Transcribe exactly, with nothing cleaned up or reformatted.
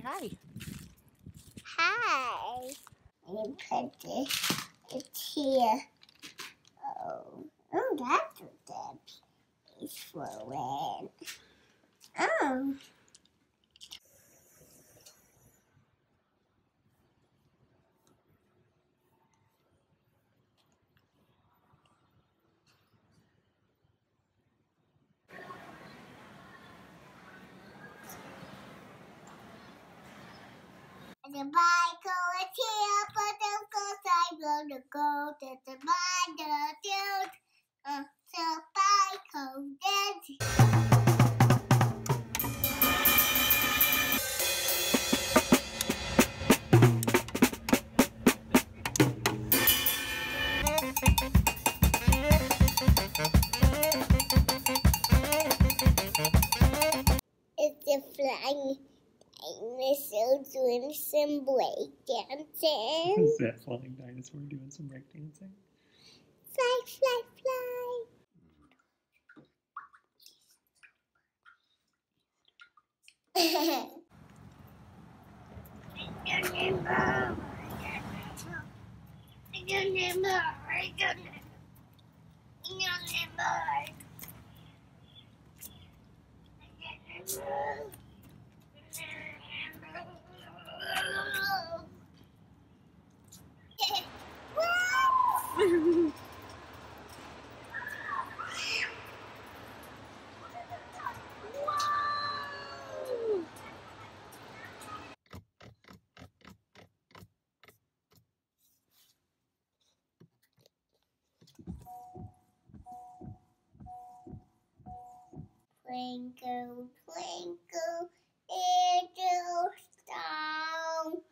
hi. Hi. And put this it's here. Oh, oh, that's what that is for when. Oh. The bicycle is here, but of course I'm gonna go to the battlefield. Uh, the bicycle dance. It's a flying dinosaur doing some break dancing. Is that flying dinosaur doing some break dancing? Fly, fly, fly. I don't remember. I don't remember. I don't remember. I don't remember. What? Twinkle, twinkle, little star,